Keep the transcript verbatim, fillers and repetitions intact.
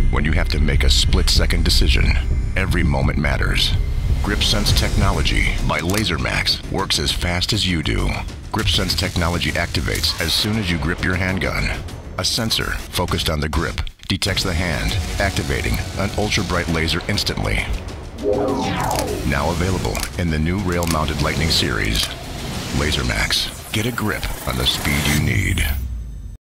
When you have to make a split-second decision, every moment matters. GripSense Technology by LaserMax works as fast as you do. GripSense Technology activates as soon as you grip your handgun. A sensor focused on the grip detects the hand, activating an ultra-bright laser instantly. Now available in the new rail-mounted Lightning series. LaserMax. Get a grip on the speed you need.